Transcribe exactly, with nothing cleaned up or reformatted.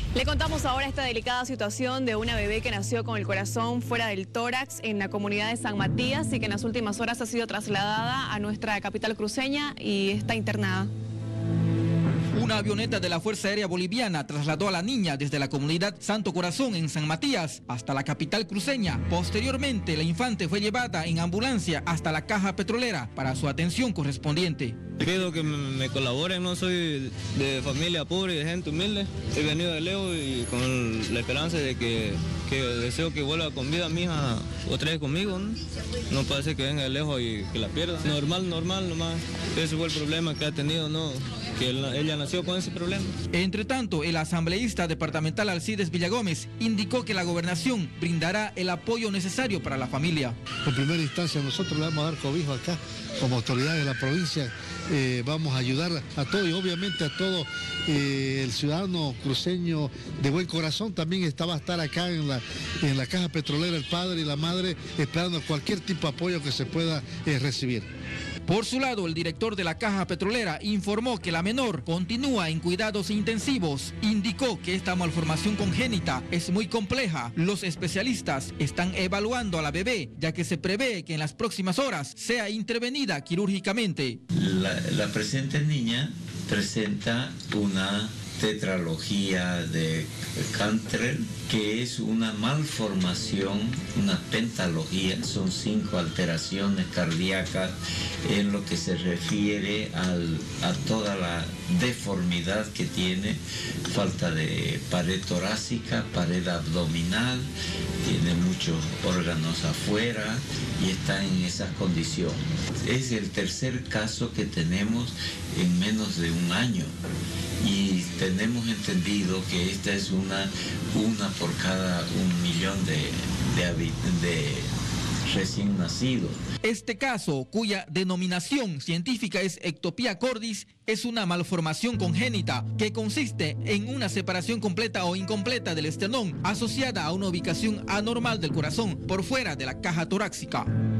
Le contamos ahora esta delicada situación de una bebé que nació con el corazón fuera del tórax en la comunidad de San Matías y que en las últimas horas ha sido trasladada a nuestra capital cruceña y está internada. Una avioneta de la Fuerza Aérea Boliviana trasladó a la niña desde la comunidad Santo Corazón en San Matías hasta la capital cruceña. Posteriormente, la infante fue llevada en ambulancia hasta la caja petrolera para su atención correspondiente. Pido que me, me colaboren, no soy de familia pobre y de gente humilde. He venido de lejos y con la esperanza de que, que deseo que vuelva con vida mi hija otra vez conmigo. No, no puede ser que venga de lejos y que la pierda. Normal, normal nomás. Ese fue el problema que ha tenido, no, que ella nació con ese problema. Entre tanto, el asambleísta departamental Alcides Villagómez indicó que la gobernación brindará el apoyo necesario para la familia. En primera instancia, nosotros le vamos a dar cobijo acá, como autoridades de la provincia. Eh, vamos a ayudar a todo y obviamente a todo eh, el ciudadano cruceño de buen corazón también está, va a estar acá en la, en la caja petrolera, el padre y la madre, esperando cualquier tipo de apoyo que se pueda eh, recibir. Por su lado, el director de la caja petrolera informó que la menor continúa en cuidados intensivos. Indicó que esta malformación congénita es muy compleja. Los especialistas están evaluando a la bebé, ya que se prevé que en las próximas horas sea intervenida quirúrgicamente. La, la presente niña presenta una tetralogía de Cantrell, que es una malformación, una pentalogía, son cinco alteraciones cardíacas en lo que se refiere al, a toda la deformidad que tiene, falta de pared torácica, pared abdominal, tiene muchos órganos afuera y está en esas condiciones. Es el tercer caso que tenemos en menos de un año. Y tenemos entendido que esta es una, una por cada un millón de, de, de recién nacidos. Este caso, cuya denominación científica es ectopía cordis, es una malformación congénita que consiste en una separación completa o incompleta del esternón asociada a una ubicación anormal del corazón por fuera de la caja torácica.